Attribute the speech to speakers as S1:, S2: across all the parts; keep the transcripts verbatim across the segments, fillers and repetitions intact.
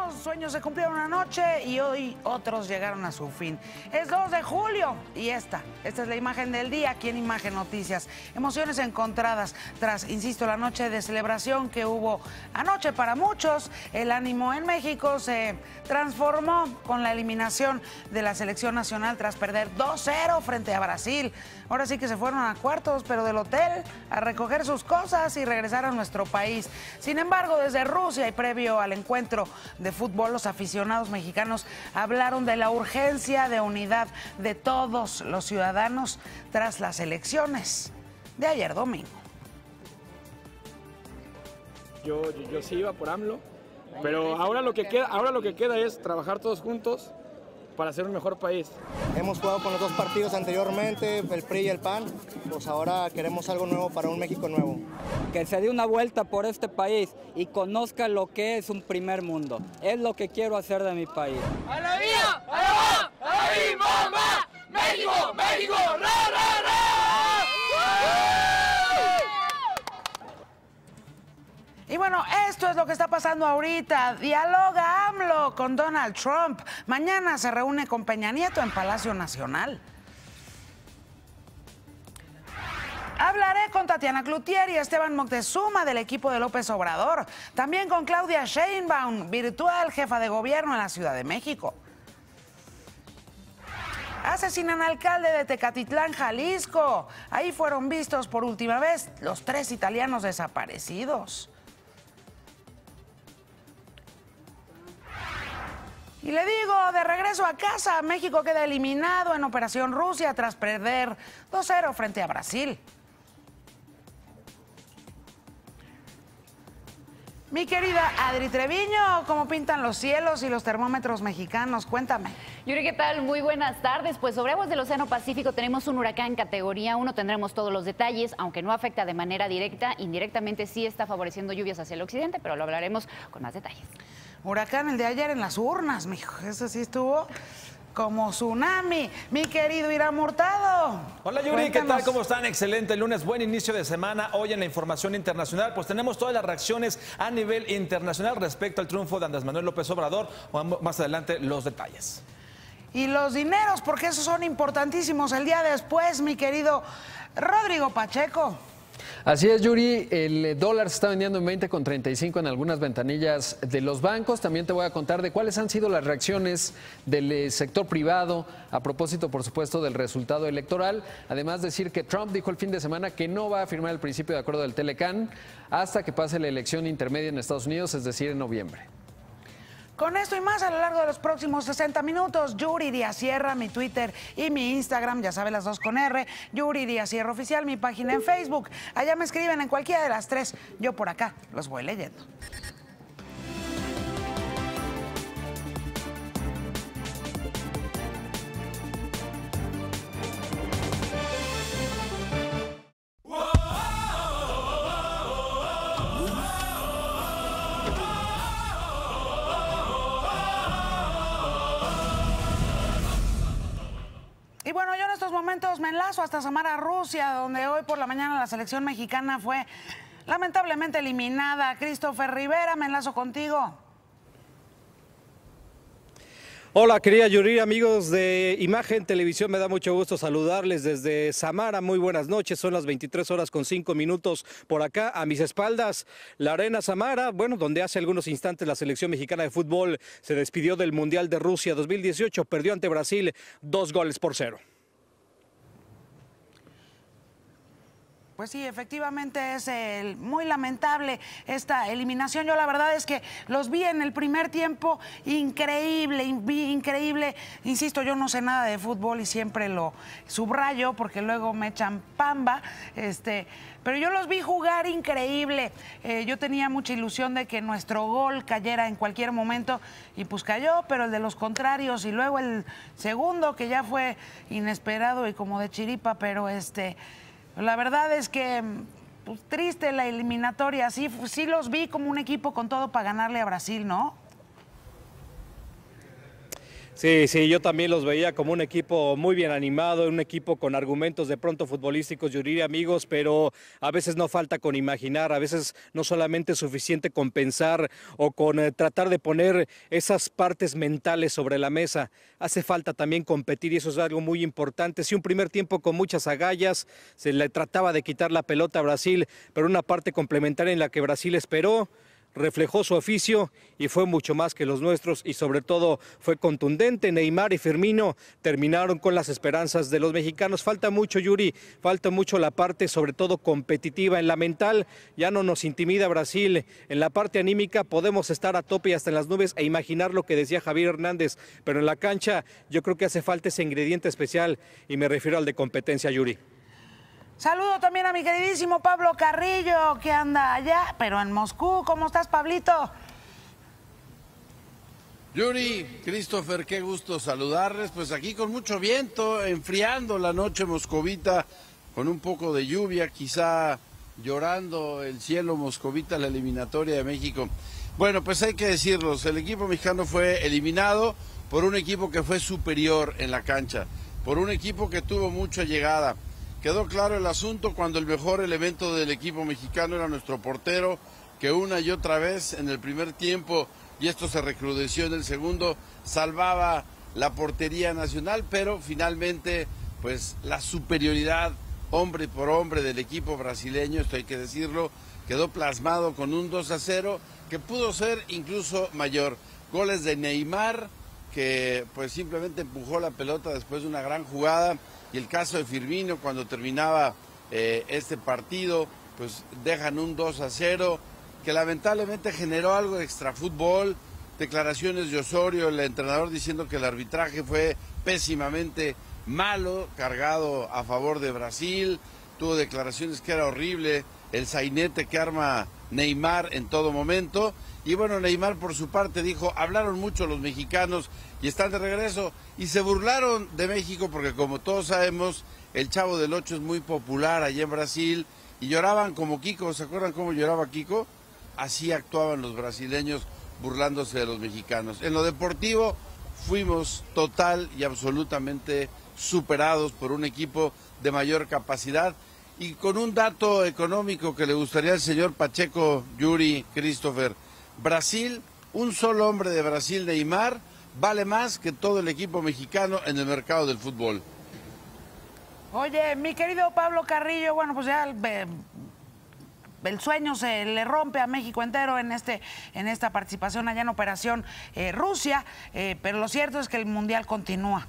S1: Unos sueños se cumplieron una noche y hoy otros llegaron a su fin. Es dos de julio y esta, esta es la imagen del día aquí en Imagen Noticias. Emociones encontradas tras, insisto, la noche de celebración que hubo anoche para muchos. El ánimo en México se transformó con la eliminación de la selección nacional tras perder dos cero frente a Brasil. Ahora sí que se fueron a cuartos, pero del hotel a recoger sus cosas y regresar a nuestro país. Sin embargo, desde Rusia y previo al encuentro de fútbol, los aficionados mexicanos hablaron de la urgencia de unidad de todos los ciudadanos tras las elecciones de ayer domingo.
S2: Yo, yo, yo sí iba por AMLO, pero ahora lo que queda, ahora lo que queda es trabajar todos juntos para hacer un mejor país.
S3: Hemos jugado con los dos partidos anteriormente, el P R I y el P A N, pues ahora queremos algo nuevo para un México nuevo.
S4: Que se dé una vuelta por este país y conozca lo que es un primer mundo. Es lo que quiero hacer de mi país.
S5: ¡A la vida! ¡A la va! ¡A la vida, mamá! ¡México! ¡México! ¡Ra, ra, ra!
S1: Y bueno, esto es lo que está pasando ahorita. Dialoga AMLO con Donald Trump. Mañana se reúne con Peña Nieto en Palacio Nacional. Hablaré con Tatiana Cloutier y Esteban Moctezuma del equipo de López Obrador. También con Claudia Sheinbaum, virtual jefa de gobierno en la Ciudad de México. Asesinan al alcalde de Tecatitlán, Jalisco. Ahí fueron vistos por última vez los tres italianos desaparecidos. Y le digo, de regreso a casa, México queda eliminado en Operación Rusia tras perder dos cero frente a Brasil. Mi querida Adri Treviño, ¿cómo pintan los cielos y los termómetros mexicanos? Cuéntame.
S6: Yuri, ¿qué tal? Muy buenas tardes. Pues sobre aguas del Océano Pacífico tenemos un huracán categoría uno, tendremos todos los detalles, aunque no afecta de manera directa, indirectamente sí está favoreciendo lluvias hacia el occidente, pero lo hablaremos con más detalles.
S1: Huracán el de ayer en las urnas, mijo, eso sí estuvo como tsunami. Mi querido Irán Hurtado.
S7: Hola Yuri, cuéntanos. ¿Qué tal? ¿Cómo están? Excelente lunes, buen inicio de semana. Hoy en la información internacional, pues tenemos todas las reacciones a nivel internacional respecto al triunfo de Andrés Manuel López Obrador. Más adelante los detalles.
S1: Y los dineros, porque esos son importantísimos el día después, mi querido Rodrigo Pacheco.
S8: Así es, Yuri, el dólar se está vendiendo en veinte con treinta y cinco en algunas ventanillas de los bancos. También te voy a contar de cuáles han sido las reacciones del sector privado a propósito, por supuesto, del resultado electoral. Además, decir que Trump dijo el fin de semana que no va a firmar el principio de acuerdo del Telecán hasta que pase la elección intermedia en Estados Unidos, es decir, en noviembre.
S1: Con esto y más a lo largo de los próximos sesenta minutos, Yuri Díaz Sierra, mi Twitter y mi Instagram, ya sabe, las dos con R, Yuri Díaz Sierra Oficial, mi página en Facebook. Allá me escriben en cualquiera de las tres, yo por acá los voy leyendo. Y bueno, yo en estos momentos me enlazo hasta Samara, Rusia, donde hoy por la mañana la selección mexicana fue lamentablemente eliminada. Christopher Rivera, me enlazo contigo.
S9: Hola, querida Yuri, amigos de Imagen Televisión, me da mucho gusto saludarles desde Samara. Muy buenas noches, son las veintitrés horas con cinco minutos por acá. A mis espaldas, la Arena Samara, bueno, donde hace algunos instantes la selección mexicana de fútbol se despidió del Mundial de Rusia dos mil dieciocho, perdió ante Brasil dos goles por cero.
S1: Pues sí, efectivamente es eh, muy lamentable esta eliminación. Yo la verdad es que los vi en el primer tiempo increíble, in, increíble. Insisto, yo no sé nada de fútbol y siempre lo subrayo porque luego me echan pamba. Este, pero yo los vi jugar increíble. Eh, yo tenía mucha ilusión de que nuestro gol cayera en cualquier momento y pues cayó, pero el de los contrarios y luego el segundo que ya fue inesperado y como de chiripa, pero este... La verdad es que pues, triste la eliminatoria, sí, sí los vi como un equipo con todo para ganarle a Brasil, ¿no?
S9: Sí, sí, yo también los veía como un equipo muy bien animado, un equipo con argumentos de pronto futbolísticos, yo diría amigos, pero a veces no falta con imaginar, a veces no solamente es suficiente con pensar o con eh, tratar de poner esas partes mentales sobre la mesa, hace falta también competir y eso es algo muy importante. Sí, un primer tiempo con muchas agallas, se le trataba de quitar la pelota a Brasil, pero una parte complementaria en la que Brasil esperó, reflejó su oficio y fue mucho más que los nuestros y sobre todo fue contundente. Neymar y Firmino terminaron con las esperanzas de los mexicanos. Falta mucho, Yuri, falta mucho la parte sobre todo competitiva. En la mental ya no nos intimida Brasil, en la parte anímica podemos estar a tope y hasta en las nubes e imaginar lo que decía Javier Hernández, pero en la cancha yo creo que hace falta ese ingrediente especial y me refiero al de competencia, Yuri.
S1: Saludo también a mi queridísimo Pablo Carrillo, que anda allá, pero en Moscú. ¿Cómo estás, Pablito?
S10: Yuri, Christopher, qué gusto saludarles. Pues aquí con mucho viento, enfriando la noche moscovita, con un poco de lluvia, quizá llorando el cielo moscovita, la eliminatoria de México. Bueno, pues hay que decirlos, el equipo mexicano fue eliminado por un equipo que fue superior en la cancha, por un equipo que tuvo mucha llegada. Quedó claro el asunto cuando el mejor elemento del equipo mexicano era nuestro portero, que una y otra vez en el primer tiempo, y esto se recrudeció en el segundo, salvaba la portería nacional, pero finalmente pues la superioridad hombre por hombre del equipo brasileño, esto hay que decirlo, quedó plasmado con un dos a cero que pudo ser incluso mayor. Goles de Neymar, que pues simplemente empujó la pelota después de una gran jugada, y el caso de Firmino cuando terminaba eh, este partido, pues dejan un dos a cero, que lamentablemente generó algo de extrafútbol, declaraciones de Osorio, el entrenador, diciendo que el arbitraje fue pésimamente malo, cargado a favor de Brasil, tuvo declaraciones que era horrible, el sainete que arma Neymar en todo momento, y bueno, Neymar por su parte dijo, hablaron mucho los mexicanos y están de regreso, y se burlaron de México porque como todos sabemos, el Chavo del Ocho es muy popular allá en Brasil, y lloraban como Kiko. ¿Se acuerdan cómo lloraba Kiko? Así actuaban los brasileños burlándose de los mexicanos. En lo deportivo fuimos total y absolutamente superados por un equipo de mayor capacidad, y con un dato económico que le gustaría al señor Pacheco, Yuri, Christopher. Brasil, un solo hombre de Brasil, Neymar, vale más que todo el equipo mexicano en el mercado del fútbol.
S1: Oye, mi querido Pablo Carrillo, bueno, pues ya el, el sueño se le rompe a México entero en este en esta participación allá en Operación eh, Rusia, eh, pero lo cierto es que el Mundial continúa.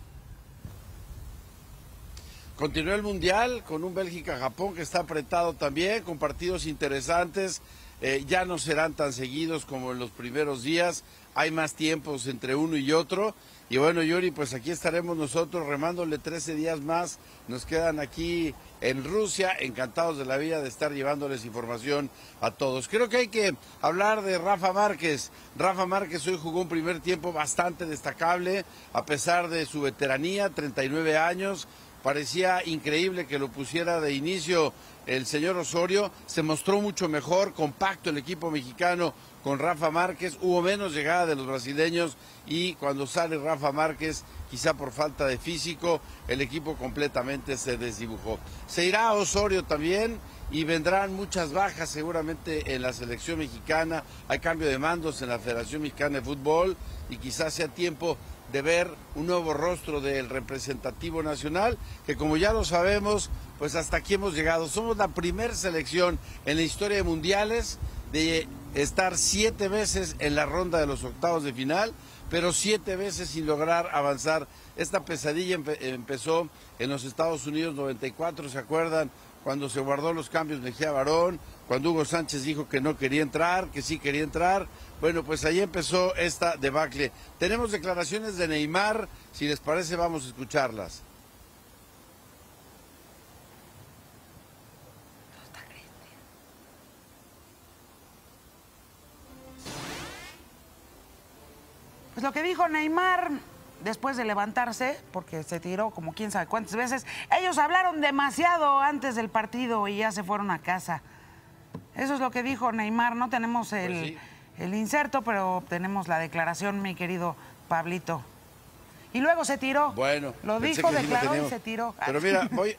S10: Continúa el Mundial con un Bélgica-Japón que está apretado también, con partidos interesantes. Eh, ya no serán tan seguidos como en los primeros días, hay más tiempos entre uno y otro, y bueno, Yuri, pues aquí estaremos nosotros remándole trece días más, nos quedan aquí en Rusia, encantados de la vida de estar llevándoles información a todos. Creo que hay que hablar de Rafa Márquez. Rafa Márquez hoy jugó un primer tiempo bastante destacable, a pesar de su veteranía, treinta y nueve años, parecía increíble que lo pusiera de inicio el señor Osorio, se mostró mucho mejor, compacto el equipo mexicano con Rafa Márquez, hubo menos llegada de los brasileños y cuando sale Rafa Márquez, quizá por falta de físico, el equipo completamente se desdibujó. Se irá Osorio también y vendrán muchas bajas seguramente en la selección mexicana, hay cambio de mandos en la Federación Mexicana de Fútbol y quizás sea tiempo de ver un nuevo rostro del representativo nacional, que como ya lo sabemos, pues hasta aquí hemos llegado. Somos la primer selección en la historia de mundiales de estar siete veces en la ronda de los octavos de final, pero siete veces sin lograr avanzar. Esta pesadilla empe- empezó en los Estados Unidos noventa y cuatro, ¿se acuerdan? Cuando se guardó los cambios Mejía Barón, cuando Hugo Sánchez dijo que no quería entrar, que sí quería entrar. Bueno, pues ahí empezó esta debacle. Tenemos declaraciones de Neymar, si les parece vamos a escucharlas.
S1: Pues lo que dijo Neymar después de levantarse, porque se tiró como quién sabe cuántas veces, ellos hablaron demasiado antes del partido y ya se fueron a casa. Eso es lo que dijo Neymar. No tenemos el, pues sí. el inserto, pero tenemos la declaración, mi querido Pablito. Y luego se tiró.
S10: Bueno.
S1: Lo dijo, declaró y se tiró.
S10: Pero mira, voy,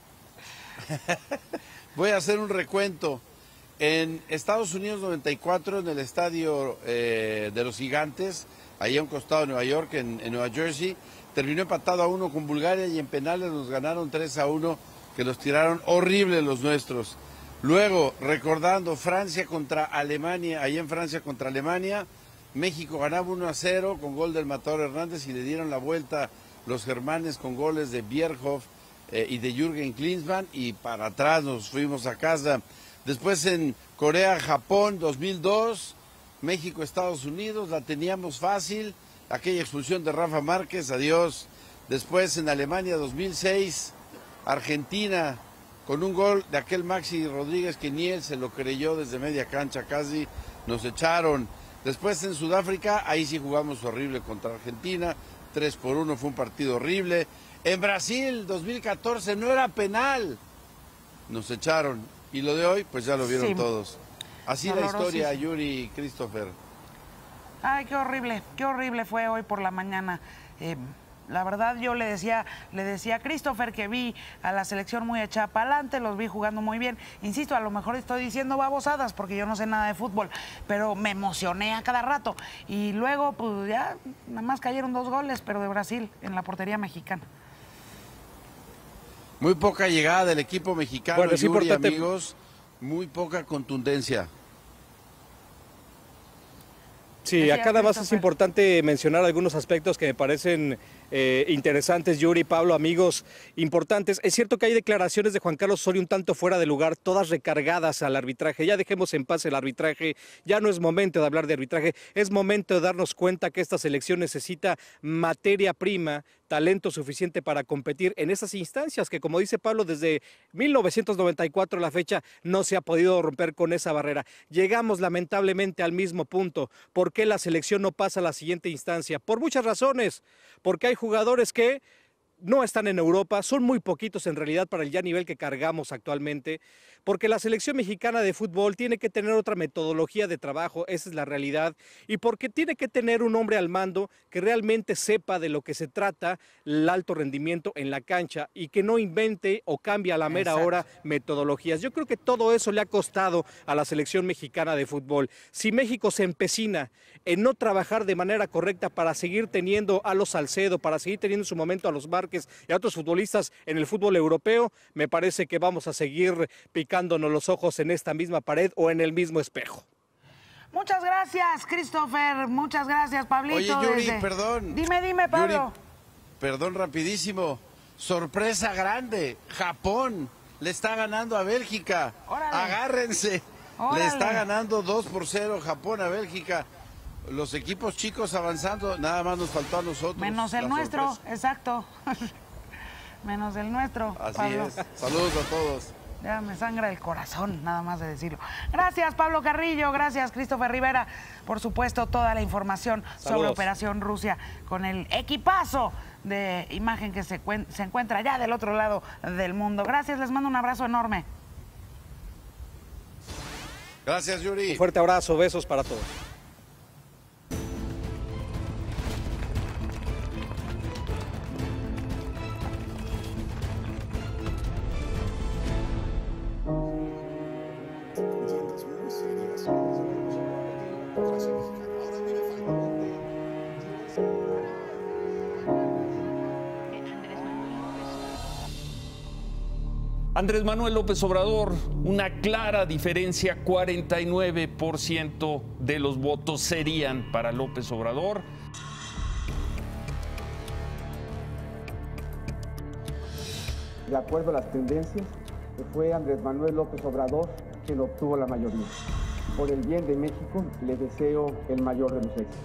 S10: voy a hacer un recuento. En Estados Unidos noventa y cuatro, en el estadio eh, de los Gigantes, ahí a un costado de Nueva York, en, en Nueva Jersey, terminó empatado a uno con Bulgaria y en penales nos ganaron tres a uno, que los tiraron horrible los nuestros. Luego, recordando Francia contra Alemania, ahí en Francia contra Alemania, México ganaba uno a cero con gol del Matador Hernández y le dieron la vuelta los germanes con goles de Bierhoff eh, y de Jürgen Klinsmann, y para atrás nos fuimos a casa. Después en Corea-Japón dos mil dos, México-Estados Unidos, la teníamos fácil, aquella expulsión de Rafa Márquez, adiós. Después en Alemania dos mil seis, Argentina, con un gol de aquel Maxi Rodríguez que ni él se lo creyó desde media cancha casi, nos echaron. Después en Sudáfrica, ahí sí jugamos horrible contra Argentina, tres por uno, fue un partido horrible. En Brasil, dos mil catorce, no era penal, nos echaron. Y lo de hoy, pues ya lo vieron sí. todos. Así la historia, Yuri y Christopher.
S1: Ay, qué horrible, qué horrible fue hoy por la mañana. Eh, la verdad, yo le decía, le decía a Christopher que vi a la selección muy echada para adelante, los vi jugando muy bien. Insisto, a lo mejor estoy diciendo babosadas porque yo no sé nada de fútbol, pero me emocioné a cada rato. Y luego, pues ya, nada más cayeron dos goles, pero de Brasil, en la portería mexicana.
S10: Muy poca llegada del equipo mexicano, bueno, Yuri, importante... amigos, muy poca contundencia.
S9: Sí, acá nada más es importante mencionar algunos aspectos que me parecen eh, interesantes, Yuri, Pablo, amigos, importantes. Es cierto que hay declaraciones de Juan Carlos Osorio un tanto fuera de lugar, todas recargadas al arbitraje. Ya dejemos en paz el arbitraje, ya no es momento de hablar de arbitraje, es momento de darnos cuenta que esta selección necesita materia prima, talento suficiente para competir en esas instancias que, como dice Pablo, desde mil novecientos noventa y cuatro la fecha no se ha podido romper con esa barrera. Llegamos lamentablemente al mismo punto. ¿Por qué la selección no pasa a la siguiente instancia? Por muchas razones. Porque hay jugadores que no están en Europa, son muy poquitos en realidad para el ya nivel que cargamos actualmente, porque la selección mexicana de fútbol tiene que tener otra metodología de trabajo, esa es la realidad, y porque tiene que tener un hombre al mando que realmente sepa de lo que se trata el alto rendimiento en la cancha y que no invente o cambie a la mera Exacto. hora metodologías. Yo creo que todo eso le ha costado a la selección mexicana de fútbol. Si México se empecina en no trabajar de manera correcta para seguir teniendo a los Salcedo, para seguir teniendo en su momento a los Márquez y a otros futbolistas en el fútbol europeo, me parece que vamos a seguir picándonos los ojos en esta misma pared o en el mismo espejo.
S1: Muchas gracias, Christopher. Muchas gracias, Pablito.
S10: Oye, Yuri,
S1: desde...
S10: perdón.
S1: Dime, dime, Pablo.
S10: Yuri, perdón, rapidísimo. Sorpresa grande. Japón le está ganando a Bélgica. Órale. Agárrense. Órale. Le está ganando dos por cero Japón a Bélgica. Los equipos chicos avanzando, nada más nos faltó a nosotros.
S1: Menos el nuestro, sorpresa. Exacto. Menos el nuestro.
S10: Así
S1: Pablo.
S10: es. Saludos a todos.
S1: Ya me sangra el corazón, nada más de decirlo. Gracias, Pablo Carrillo. Gracias, Christopher Rivera. Por supuesto, toda la información Saludos. sobre Operación Rusia con el equipazo de Imagen que se, se encuentra ya del otro lado del mundo. Gracias, les mando un abrazo enorme.
S10: Gracias, Yuri.
S9: Un fuerte abrazo, besos para todos.
S11: Andrés Manuel López Obrador, una clara diferencia, cuarenta y nueve por ciento de los votos serían para López Obrador.
S12: De acuerdo a las tendencias, fue Andrés Manuel López Obrador quien obtuvo la mayoría. Por el bien de México, le deseo el mayor de los éxitos.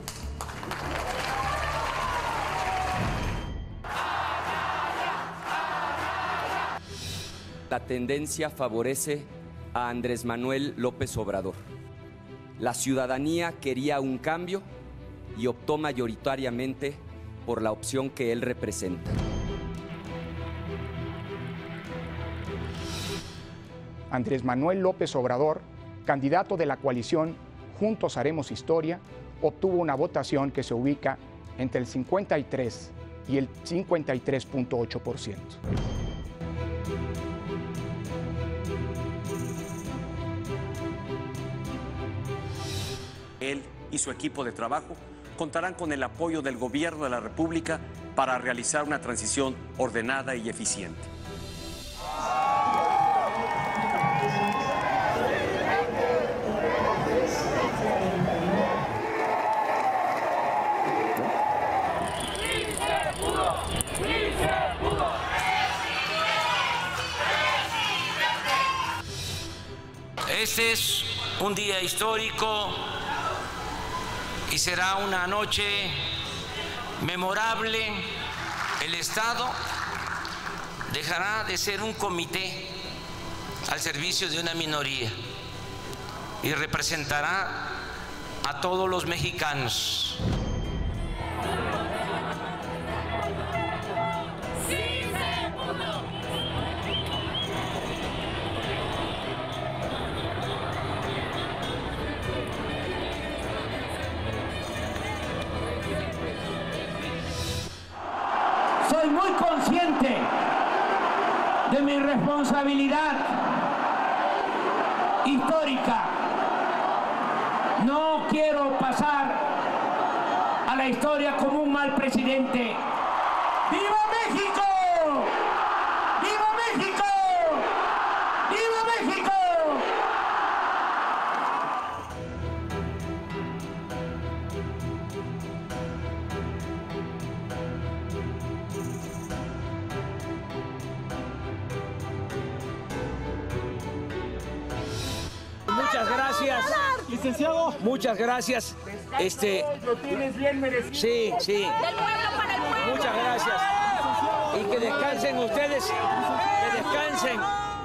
S13: La tendencia favorece a Andrés Manuel López Obrador. La ciudadanía quería un cambio y optó mayoritariamente por la opción que él representa.
S14: Andrés Manuel López Obrador, candidato de la coalición Juntos Haremos Historia, obtuvo una votación que se ubica entre el cincuenta y tres y el cincuenta y tres punto ocho por ciento.
S15: Él y su equipo de trabajo contarán con el apoyo del Gobierno de la República para realizar una transición ordenada y eficiente.
S16: Este es un día histórico y será una noche memorable. El Estado dejará de ser un comité al servicio de una minoría y representará a todos los mexicanos.
S17: Soy muy consciente de mi responsabilidad histórica. No quiero pasar a la historia como un mal presidente. ¡Viva México! ¡Viva México! ¡Viva México! Muchas gracias, licenciado. Muchas gracias. Este, lo tienes bien merecido. Sí, sí. Del pueblo para el pueblo. Muchas gracias. Y que descansen ustedes. Que descansen.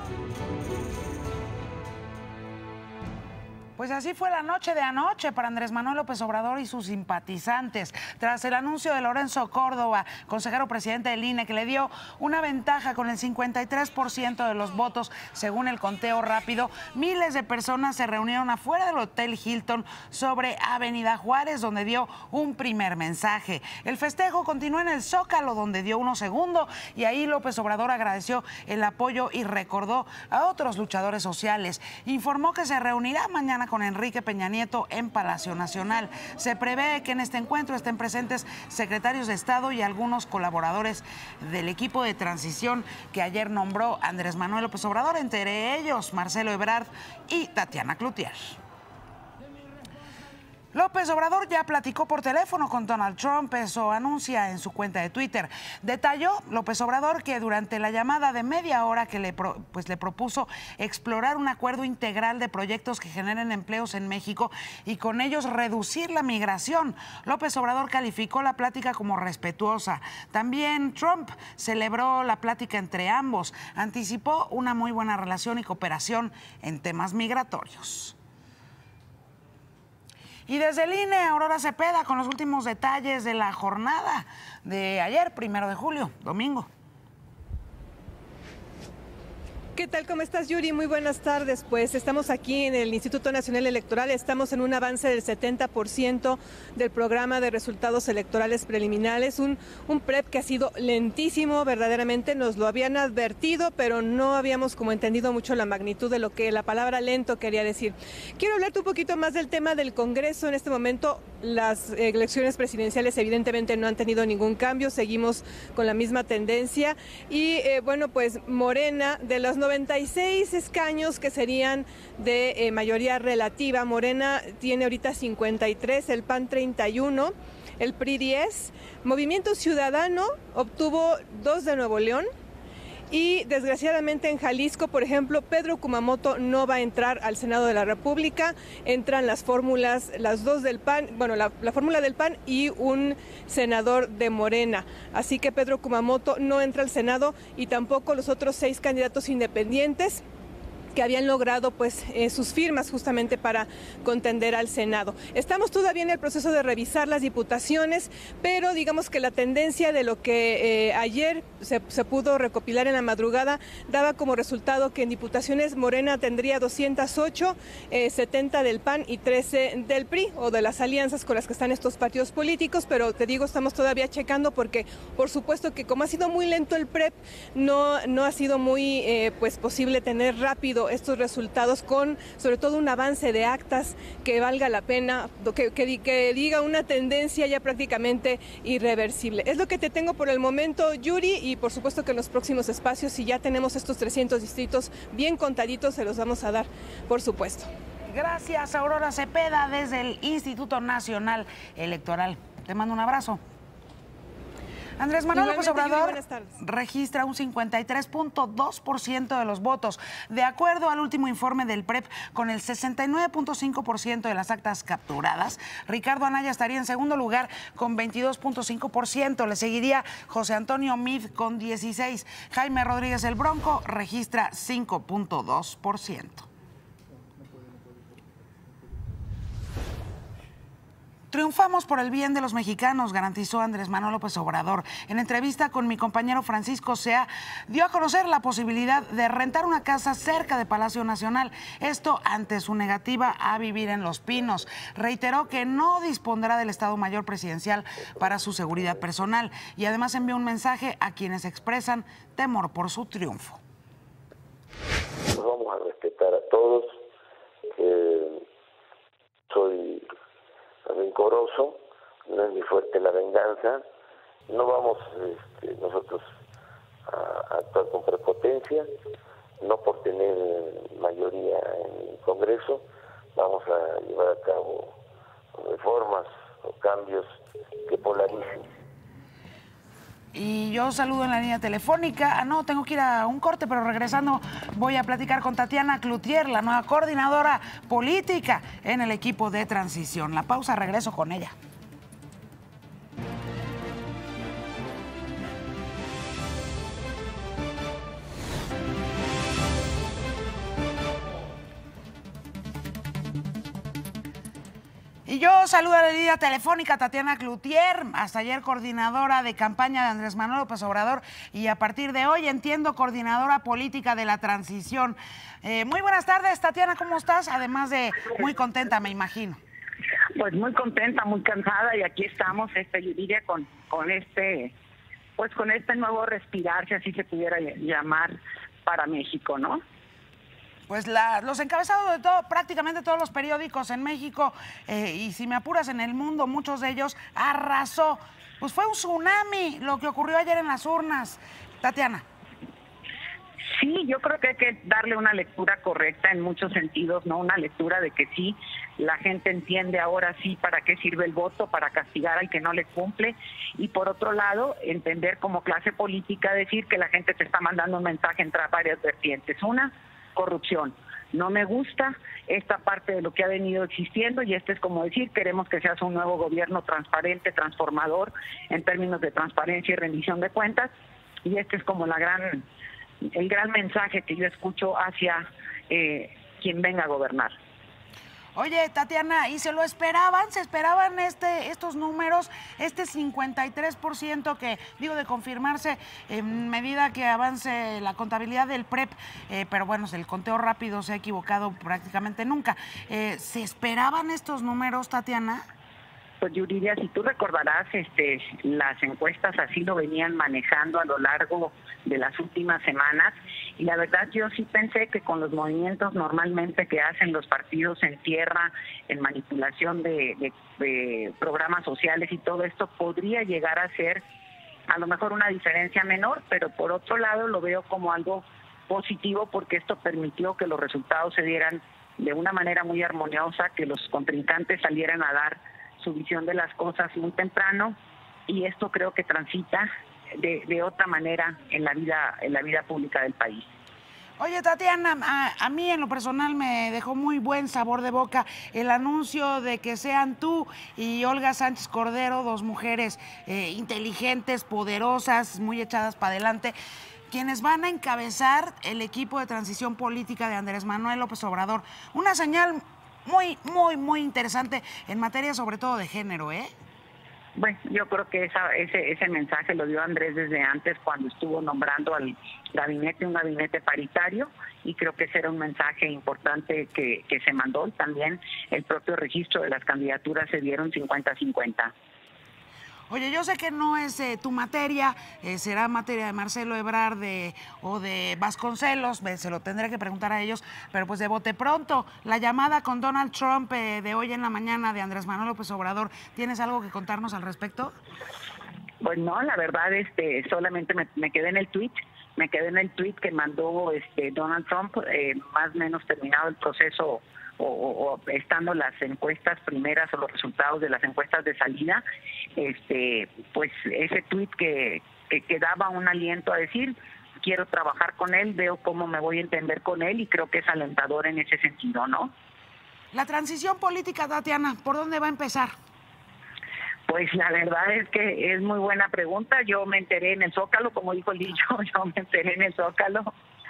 S1: Pues así fue la noche de anoche para Andrés Manuel López Obrador y sus simpatizantes. Tras el anuncio de Lorenzo Córdoba, consejero presidente del I N E, que le dio una ventaja con el cincuenta y tres por ciento de los votos, según el conteo rápido, miles de personas se reunieron afuera del Hotel Hilton sobre Avenida Juárez, donde dio un primer mensaje. El festejo continuó en el Zócalo, donde dio uno segundo, y ahí López Obrador agradeció el apoyo y recordó a otros luchadores sociales. Informó que se reunirá mañana con Enrique Peña Nieto en Palacio Nacional. Se prevé que en este encuentro estén presentes secretarios de Estado y algunos colaboradores del equipo de transición que ayer nombró Andrés Manuel López Obrador, entre ellos Marcelo Ebrard y Tatiana Cloutier. López Obrador ya platicó por teléfono con Donald Trump, eso anuncia en su cuenta de Twitter. Detalló López Obrador que durante la llamada de media hora que le, pro, pues le propuso explorar un acuerdo integral de proyectos que generen empleos en México y con ellos reducir la migración. López Obrador calificó la plática como respetuosa. También Trump celebró la plática entre ambos. Anticipó una muy buena relación y cooperación en temas migratorios. Y desde el I N E, Aurora Cepeda con los últimos detalles de la jornada de ayer, primero de julio, domingo.
S18: ¿Qué tal? ¿Cómo estás, Yuri? Muy buenas tardes. Pues estamos aquí en el Instituto Nacional Electoral. Estamos en un avance del setenta por ciento del programa de resultados electorales preliminares. Un, un P R E P que ha sido lentísimo, verdaderamente nos lo habían advertido, pero no habíamos como entendido mucho la magnitud de lo que la palabra lento quería decir. Quiero hablarte un poquito más del tema del Congreso. En este momento las elecciones presidenciales evidentemente no han tenido ningún cambio. Seguimos con la misma tendencia. Y eh, bueno, pues Morena, de las noventa y seis escaños que serían de eh, mayoría relativa, Morena tiene ahorita cincuenta y tres, el P A N treinta y uno, el P R I diez, Movimiento Ciudadano obtuvo dos de Nuevo León y desgraciadamente en Jalisco, por ejemplo, Pedro Kumamoto no va a entrar al Senado de la República, entran las fórmulas, las dos del P A N, bueno, la, la fórmula del P A N y un senador de Morena. Así que Pedro Kumamoto no entra al Senado y tampoco los otros seis candidatos independientes. que habían logrado pues eh, sus firmas justamente para contender al Senado. Estamos todavía en el proceso de revisar las diputaciones, pero digamos que la tendencia de lo que eh, ayer se, se pudo recopilar en la madrugada daba como resultado que en diputaciones Morena tendría doscientas ocho, eh, setenta del P A N y trece del P R I, o de las alianzas con las que están estos partidos políticos, pero te digo, estamos todavía checando porque por supuesto que como ha sido muy lento el P R E P, no, no ha sido muy eh, pues posible tener rápido estos resultados con sobre todo un avance de actas que valga la pena, que, que, que diga una tendencia ya prácticamente irreversible. Es lo que te tengo por el momento, Yuri, y por supuesto que en los próximos espacios, si ya tenemos estos trescientos distritos bien contaditos, se los vamos a dar, por supuesto.
S1: Gracias, Aurora Cepeda, desde el Instituto Nacional Electoral. Te mando un abrazo. Andrés Manuel López Obrador registra un cincuenta y tres punto dos por ciento de los votos, de acuerdo al último informe del P R E P, con el sesenta y nueve punto cinco por ciento de las actas capturadas. Ricardo Anaya estaría en segundo lugar con veintidós punto cinco por ciento. Le seguiría José Antonio Meade con dieciséis. Jaime Rodríguez el Bronco registra cinco punto dos por ciento. Triunfamos por el bien de los mexicanos, garantizó Andrés Manuel López Obrador. En entrevista con mi compañero Francisco Sea, dio a conocer la posibilidad de rentar una casa cerca de Palacio Nacional. Esto ante su negativa a vivir en Los Pinos. Reiteró que no dispondrá del Estado Mayor Presidencial para su seguridad personal y además envió un mensaje a quienes expresan temor por su triunfo.
S19: Nos vamos a respetar a todos. Eh, soy rencoroso, no es mi fuerte la venganza, no vamos este, nosotros a, a actuar con prepotencia, no por tener mayoría en el Congreso, vamos a llevar a cabo reformas o cambios que polaricen.
S1: Y yo saludo en la línea telefónica. Ah, no, tengo que ir a un corte, pero regresando voy a platicar con Tatiana Cloutier, la nueva coordinadora política en el equipo de transición. La pausa, regreso con ella. Y yo saludo a la línea telefónica Tatiana Cloutier, hasta ayer coordinadora de campaña de Andrés Manuel López Obrador y a partir de hoy, entiendo, coordinadora política de la transición. Eh, muy buenas tardes, Tatiana, ¿cómo estás? Además de muy contenta, me imagino.
S20: Pues muy contenta, muy cansada y aquí estamos, este, yo diría, con, con este, pues con este nuevo respirar, si así se pudiera llamar, para México, ¿no?
S1: Pues la, los encabezados de todo, prácticamente todos los periódicos en México eh, y si me apuras en el mundo, muchos de ellos arrasó. Pues fue un tsunami lo que ocurrió ayer en las urnas. Tatiana.
S20: Sí, yo creo que hay que darle una lectura correcta en muchos sentidos, ¿no? Una lectura de que sí, la gente entiende ahora sí para qué sirve el voto, para castigar al que no le cumple. Y por otro lado, entender como clase política, decir que la gente te está mandando un mensaje entre varias vertientes. Una, corrupción. No me gusta esta parte de lo que ha venido existiendo y este es como decir, queremos que seas un nuevo gobierno transparente, transformador en términos de transparencia y rendición de cuentas y este es como la gran, el gran mensaje que yo escucho hacia eh, quien venga a gobernar.
S1: Oye, Tatiana, ¿y se lo esperaban? ¿Se esperaban este, estos números, este cincuenta y tres por ciento que, digo, de confirmarse en medida que avance la contabilidad del P R E P? Eh, pero bueno, el conteo rápido se ha equivocado prácticamente nunca. Eh, ¿Se esperaban estos números, Tatiana?
S20: Pues yo diría, si tú recordarás, este, las encuestas así lo venían manejando a lo largo de las últimas semanas y la verdad yo sí pensé que con los movimientos normalmente que hacen los partidos en tierra, en manipulación de, de, de programas sociales y todo esto podría llegar a ser a lo mejor una diferencia menor, pero por otro lado lo veo como algo positivo porque esto permitió que los resultados se dieran de una manera muy armoniosa, que los contrincantes salieran a dar su visión de las cosas muy temprano y esto creo que transita de, de otra manera en la vida en la vida pública del país.
S1: Oye, Tatiana, a, a mí en lo personal me dejó muy buen sabor de boca el anuncio de que sean tú y Olga Sánchez Cordero, dos mujeres eh, inteligentes, poderosas, muy echadas para adelante, quienes van a encabezar el equipo de transición política de Andrés Manuel López Obrador. Una señal muy, muy, muy interesante en materia sobre todo de género, ¿eh?
S20: Bueno, yo creo que esa, ese, ese mensaje lo dio Andrés desde antes cuando estuvo nombrando al gabinete, un gabinete paritario, y creo que ese era un mensaje importante que, que se mandó. También el propio registro de las candidaturas se dieron cincuenta cincuenta.
S1: Oye, yo sé que no es eh, tu materia, eh, será materia de Marcelo Ebrard de, o de Vasconcelos, se lo tendré que preguntar a ellos, pero pues de bote pronto, la llamada con Donald Trump eh, de hoy en la mañana de Andrés Manuel López Obrador, ¿tienes algo que contarnos al respecto?
S20: Pues no, la verdad, este, solamente me, me quedé en el tweet, me quedé en el tweet que mandó este Donald Trump, eh, más o menos terminado el proceso, O, o, o estando las encuestas primeras o los resultados de las encuestas de salida, este pues ese tuit que, que, que daba un aliento a decir, quiero trabajar con él, veo cómo me voy a entender con él, y creo que es alentador en ese sentido, ¿no?
S1: La transición política, Tatiana, ¿por dónde va a empezar?
S20: Pues la verdad es que es muy buena pregunta. Yo me enteré en el Zócalo, como dijo el dicho, yo me enteré en el Zócalo.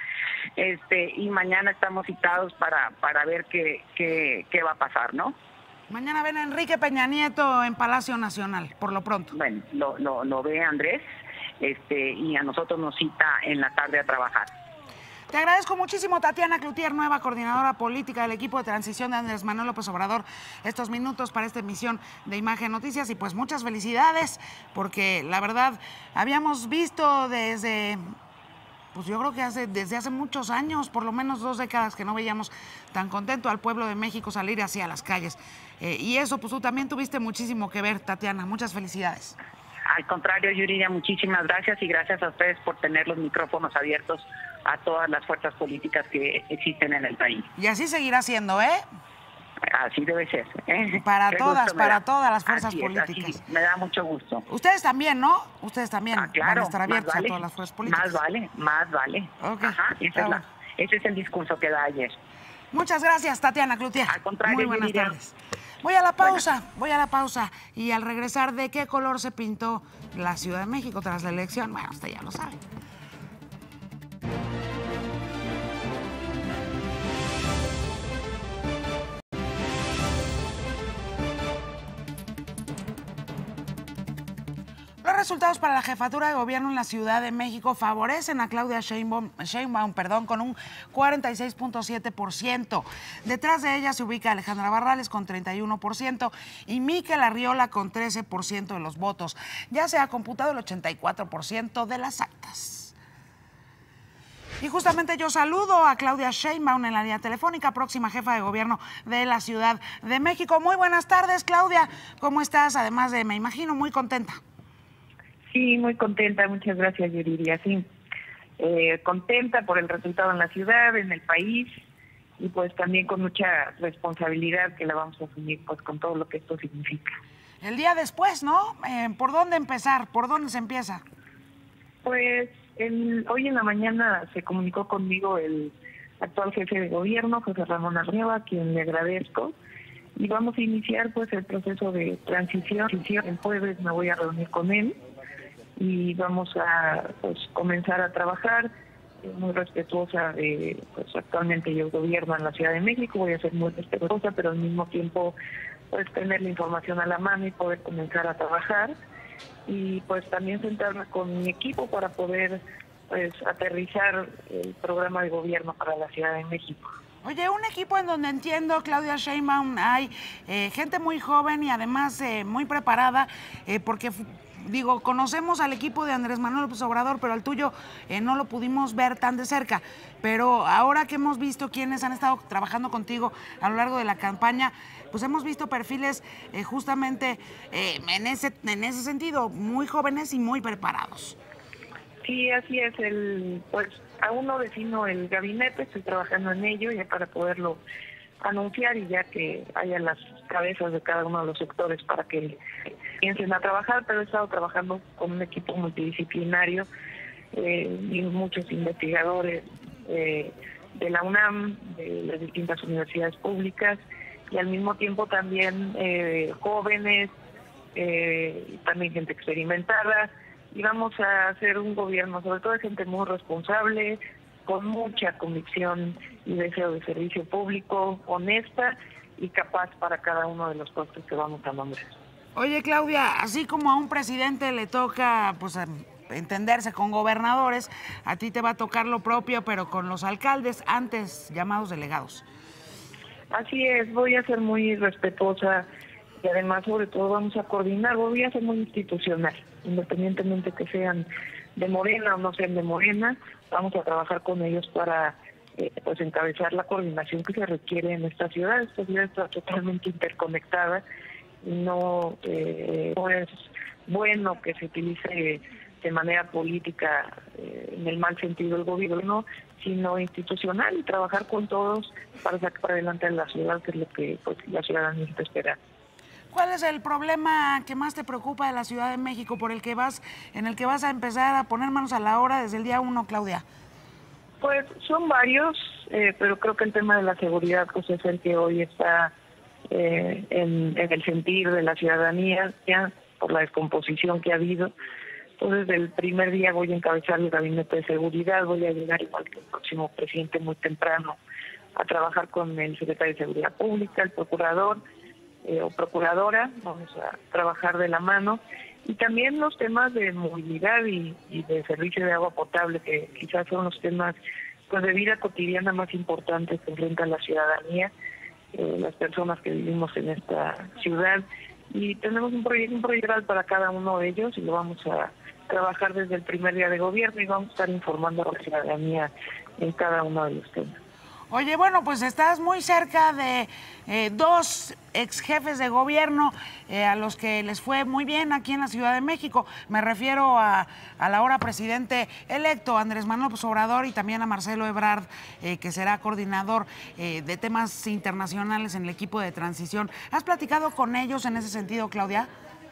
S20: Este, y mañana estamos citados para, para ver qué, qué, qué va a pasar, ¿no?
S1: Mañana ven a Enrique Peña Nieto en Palacio Nacional, por lo pronto.
S20: Bueno, lo, lo, lo ve Andrés, este, y a nosotros nos cita en la tarde a trabajar.
S1: Te agradezco muchísimo, Tatiana Cloutier, nueva coordinadora política del equipo de transición de Andrés Manuel López Obrador, estos minutos para esta emisión de Imagen Noticias, y pues muchas felicidades, porque la verdad habíamos visto desde... Pues yo creo que hace, desde hace muchos años, por lo menos dos décadas, que no veíamos tan contento al pueblo de México salir hacia las calles. Eh, y eso, pues tú también tuviste muchísimo que ver, Tatiana. Muchas felicidades.
S20: Al contrario, Yuridia, muchísimas gracias, y gracias a ustedes por tener los micrófonos abiertos a todas las fuerzas políticas que existen en el país.
S1: Y así seguirá siendo, ¿eh?
S20: Así debe ser, ¿eh?
S1: Para
S20: Qué
S1: todas, para
S20: da.
S1: todas las fuerzas
S20: Así es,
S1: políticas.
S20: así, me da mucho gusto.
S1: Ustedes también, ¿no? Ustedes también
S20: Ah, claro,
S1: van a estar abiertos
S20: vale,
S1: a todas las fuerzas políticas.
S20: Más vale, más vale.
S1: Ok,
S20: Ajá, esa es la,
S1: bueno.
S20: ese es el discurso que da ayer.
S1: Muchas gracias, Tatiana Cloutier.
S20: Al contrario,
S1: muy buenas
S20: Yuridia.
S1: tardes. Voy a la pausa, voy a la pausa. Y al regresar, ¿de qué color se pintó la Ciudad de México tras la elección? Bueno, usted ya lo sabe. Los resultados para la jefatura de gobierno en la Ciudad de México favorecen a Claudia Sheinbaum, Sheinbaum perdón, con un cuarenta y seis punto siete por ciento. Detrás de ella se ubica Alejandra Barrales con treinta y uno por ciento y Mikel Arriola con trece por ciento de los votos. Ya se ha computado el ochenta y cuatro por ciento de las actas. Y justamente yo saludo a Claudia Sheinbaum en la línea telefónica, próxima jefa de gobierno de la Ciudad de México. Muy buenas tardes, Claudia. ¿Cómo estás? Además de, me imagino, muy contenta.
S21: Sí, muy contenta, muchas gracias, Yuridia. Sí, eh, contenta por el resultado en la ciudad, en el país, y pues también con mucha responsabilidad que la vamos a asumir, pues con todo lo que esto significa.
S1: El día después, ¿no? Eh, ¿Por dónde empezar? ¿Por dónde se empieza?
S21: Pues el, hoy en la mañana se comunicó conmigo el actual jefe de gobierno, José Ramón Arriola, a quien le agradezco, y vamos a iniciar pues el proceso de transición. El jueves me voy a reunir con él y vamos a pues comenzar a trabajar, eh, muy respetuosa de, pues actualmente yo gobierno en la Ciudad de México, voy a ser muy respetuosa, pero al mismo tiempo pues tener la información a la mano y poder comenzar a trabajar, y pues también sentarme con mi equipo para poder pues aterrizar el programa de gobierno para la Ciudad de México.
S1: Oye, un equipo en donde entiendo, Claudia Sheinbaum, hay eh, gente muy joven y además eh, muy preparada, eh, porque... Digo, conocemos al equipo de Andrés Manuel López Obrador, pero al tuyo eh, no lo pudimos ver tan de cerca. Pero ahora que hemos visto quienes han estado trabajando contigo a lo largo de la campaña, pues hemos visto perfiles eh, justamente eh, en ese en ese sentido, muy jóvenes y muy preparados.
S21: Sí, así es. El, pues aún no defino el gabinete, estoy trabajando en ello ya para poderlo anunciar y ya que haya las cabezas de cada uno de los sectores para que piensen a trabajar, pero he estado trabajando con un equipo multidisciplinario eh, y muchos investigadores eh, de la UNAM, de las distintas universidades públicas, y al mismo tiempo también eh, jóvenes, eh, también gente experimentada, y vamos a hacer un gobierno, sobre todo de gente muy responsable, con mucha convicción y deseo de servicio público, honesta y capaz para cada uno de los puestos que vamos a nombrar.
S1: Oye, Claudia, así como a un presidente le toca pues entenderse con gobernadores, a ti te va a tocar lo propio, pero con los alcaldes, antes llamados delegados.
S21: Así es, voy a ser muy respetuosa y además, sobre todo, vamos a coordinar, voy a ser muy institucional, independientemente que sean de Morena o no sean de Morena, vamos a trabajar con ellos para eh, pues encabezar la coordinación que se requiere en esta ciudad. Esta ciudad está totalmente interconectada y no, eh, no es bueno que se utilice de manera política, eh, en el mal sentido el gobierno, sino institucional, y trabajar con todos para sacar adelante a la ciudad, que es lo que pues, la ciudadanía está esperando.
S1: ¿Cuál es el problema que más te preocupa de la Ciudad de México, por el que vas, en el que vas a empezar a poner manos a la obra desde el día uno, Claudia?
S21: Pues son varios, eh, pero creo que el tema de la seguridad pues, es el que hoy está eh, en, en el sentir de la ciudadanía, ya por la descomposición que ha habido. Entonces, desde el primer día voy a encabezar el gabinete de seguridad, voy a llegar igual que el próximo presidente muy temprano a trabajar con el secretario de Seguridad Pública, el procurador eh, o procuradora, vamos a trabajar de la mano, y también los temas de movilidad y, y de servicio de agua potable, que quizás son los temas pues, de vida cotidiana más importantes que enfrenta la ciudadanía, eh, las personas que vivimos en esta ciudad, y tenemos un proyecto, un proyecto para cada uno de ellos y lo vamos a trabajar desde el primer día de gobierno y vamos a estar informando a la ciudadanía en cada uno de los temas.
S1: Oye, bueno, pues estás muy cerca de eh, dos ex jefes de gobierno eh, a los que les fue muy bien aquí en la Ciudad de México. Me refiero a, a la ahora presidente electo, Andrés Manuel López Obrador, y también a Marcelo Ebrard, eh, que será coordinador eh, de temas internacionales en el equipo de transición. ¿Has platicado con ellos en ese sentido, Claudia?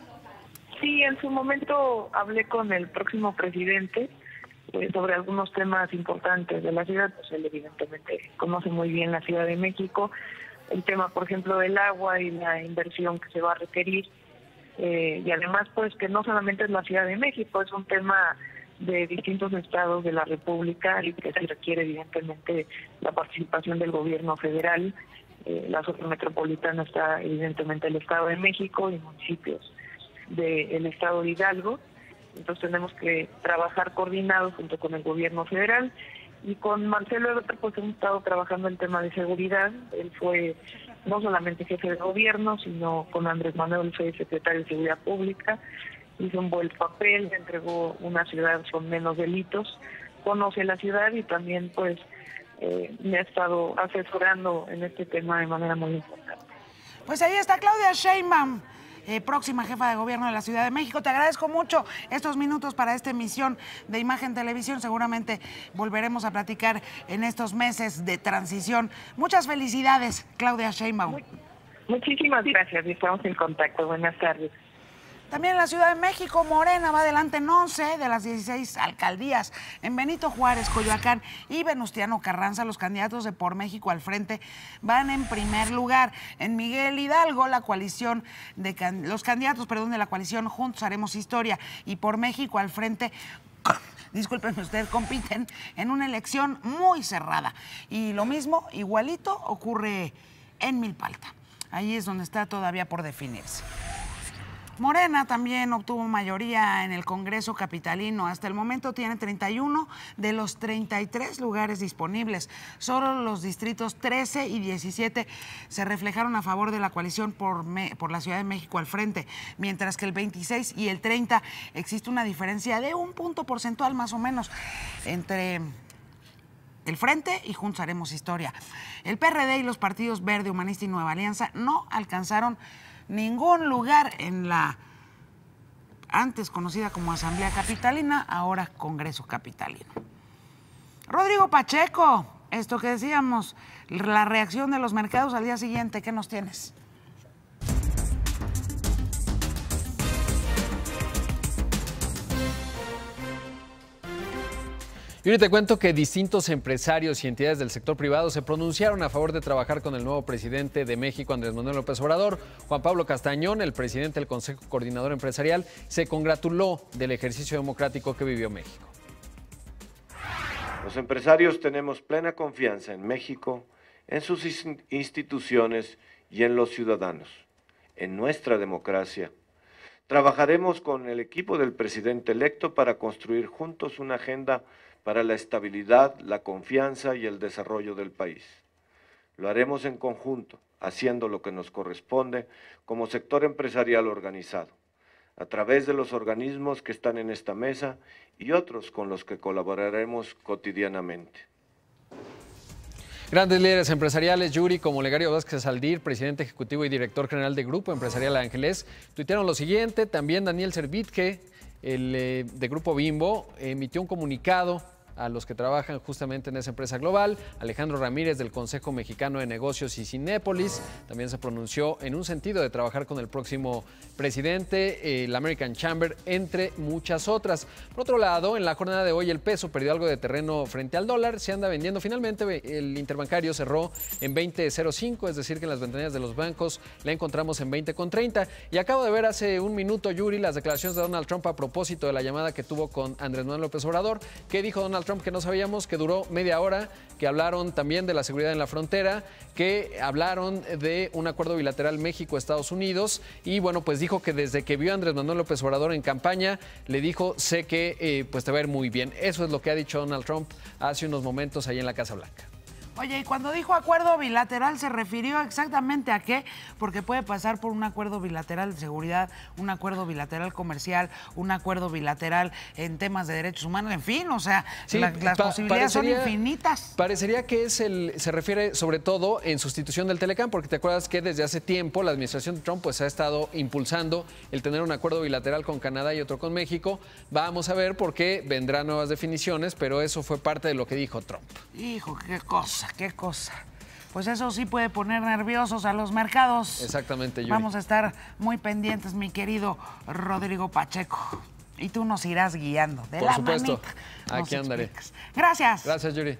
S21: Sí, en su momento hablé con el próximo presidente eh, sobre algunos temas importantes de la ciudad, pues él evidentemente conoce muy bien la Ciudad de México, el tema, por ejemplo, del agua y la inversión que se va a requerir, eh, y además, pues, que no solamente es la Ciudad de México, es un tema de distintos estados de la República y que se requiere, evidentemente, la participación del gobierno federal. Eh, la zona metropolitana está, evidentemente, el Estado de México y municipios del Estado de Hidalgo. Entonces tenemos que trabajar coordinados junto con el gobierno federal, y con Marcelo Ebrard pues hemos estado trabajando el tema de seguridad. Él fue no solamente jefe de gobierno, sino con Andrés Manuel fue secretario de Seguridad Pública, hizo un buen papel, entregó una ciudad con menos delitos, conoce la ciudad y también pues eh, me ha estado asesorando en este tema de manera muy importante.
S1: Pues ahí está Claudia Sheinbaum, Eh, próxima jefa de gobierno de la Ciudad de México. Te agradezco mucho estos minutos para esta emisión de Imagen Televisión. Seguramente volveremos a platicar en estos meses de transición. Muchas felicidades, Claudia Sheinbaum.
S21: Muchísimas gracias y estamos en contacto. Buenas tardes.
S1: También en la Ciudad de México, Morena va adelante en once de las dieciséis alcaldías. En Benito Juárez, Coyoacán y Venustiano Carranza, los candidatos de Por México al Frente van en primer lugar. En Miguel Hidalgo, la coalición de can... los candidatos, perdón, de la coalición Juntos Haremos Historia y Por México al Frente, discúlpenme ustedes, compiten en una elección muy cerrada. Y lo mismo, igualito, ocurre en Milpalta. Ahí es donde está todavía por definirse. Morena también obtuvo mayoría en el Congreso capitalino. Hasta el momento tiene treinta y uno de los treinta y tres lugares disponibles. Solo los distritos trece y diecisiete se reflejaron a favor de la coalición por, Me- por la Ciudad de México al Frente, mientras que el veintiséis y el treinta existe una diferencia de un punto porcentual más o menos entre el Frente y Juntos Haremos Historia. El P R D y los partidos Verde, Humanista y Nueva Alianza no alcanzaron ningún lugar en la antes conocida como Asamblea Capitalina, ahora Congreso Capitalino. Rodrigo Pacheco, esto que decíamos, la reacción de los mercados al día siguiente, ¿qué nos tienes?
S8: Y hoy te cuento que distintos empresarios y entidades del sector privado se pronunciaron a favor de trabajar con el nuevo presidente de México, Andrés Manuel López Obrador. Juan Pablo Castañón, el presidente del Consejo Coordinador Empresarial, se congratuló del ejercicio democrático que vivió México.
S2: Los empresarios tenemos plena confianza en México, en sus instituciones y en los ciudadanos, en nuestra democracia. Trabajaremos con el equipo del presidente electo para construir juntos una agenda para la estabilidad, la confianza y el desarrollo del país. Lo haremos en conjunto, haciendo lo que nos corresponde como sector empresarial organizado, a través de los organismos que están en esta mesa y otros con los que colaboraremos cotidianamente.
S8: Grandes líderes empresariales, Yuri, como Legario Vázquez Aldir, presidente ejecutivo y director general de Grupo Empresarial Ángeles, tuitearon lo siguiente. También Daniel Servitje, el eh, de Grupo Bimbo, emitió un comunicado a los que trabajan justamente en esa empresa global. Alejandro Ramírez, del Consejo Mexicano de Negocios y Cinépolis, también se pronunció en un sentido de trabajar con el próximo presidente, el American Chamber, entre muchas otras. Por otro lado, en la jornada de hoy el peso perdió algo de terreno frente al dólar, se anda vendiendo. Finalmente el interbancario cerró en veinte cero cinco, es decir que en las ventanillas de los bancos la encontramos en veinte con treinta. Y acabo de ver hace un minuto, Yuri, las declaraciones de Donald Trump a propósito de la llamada que tuvo con Andrés Manuel López Obrador. ¿Qué dijo Donald Trump que no sabíamos? Que duró media hora, que hablaron también de la seguridad en la frontera, que hablaron de un acuerdo bilateral México-Estados Unidos y bueno, pues dijo que desde que vio a Andrés Manuel López Obrador en campaña, le dijo, sé que eh, pues te va a ir muy bien. Eso es lo que ha dicho Donald Trump hace unos momentos ahí en la Casa Blanca.
S1: Oye, y cuando dijo acuerdo bilateral, ¿se refirió exactamente a qué? Porque puede pasar por un acuerdo bilateral de seguridad, un acuerdo bilateral comercial, un acuerdo bilateral en temas de derechos humanos, en fin, o sea, sí, la, las pa posibilidades son infinitas.
S8: Parecería que es el, se refiere sobre todo en sustitución del Telecán, porque te acuerdas que desde hace tiempo la administración de Trump pues ha estado impulsando el tener un acuerdo bilateral con Canadá y otro con México. Vamos a ver por qué vendrán nuevas definiciones, pero eso fue parte de lo que dijo Trump.
S1: Hijo, qué cosa. Qué cosa. Pues eso sí puede poner nerviosos a los mercados.
S8: Exactamente, Yuri.
S1: Vamos a estar muy pendientes, mi querido Rodrigo Pacheco. Y tú nos irás guiando de
S8: Por
S1: la
S8: supuesto.
S1: manita.
S8: Aquí andaré.
S1: Explicas. Gracias.
S8: Gracias, Yuri.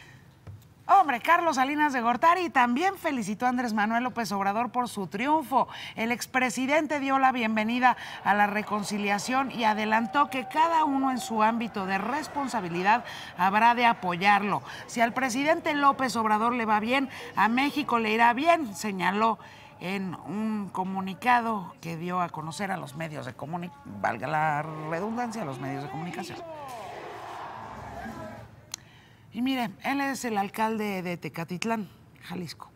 S1: Hombre, Carlos Salinas de Gortari también felicitó a Andrés Manuel López Obrador por su triunfo. El expresidente dio la bienvenida a la reconciliación y adelantó que cada uno en su ámbito de responsabilidad habrá de apoyarlo. Si al presidente López Obrador le va bien, a México le irá bien, señaló en un comunicado que dio a conocer a los medios de comunicación, valga la redundancia, a los medios de comunicación. Y mire, él es el alcalde de Tecatitlán, Jalisco.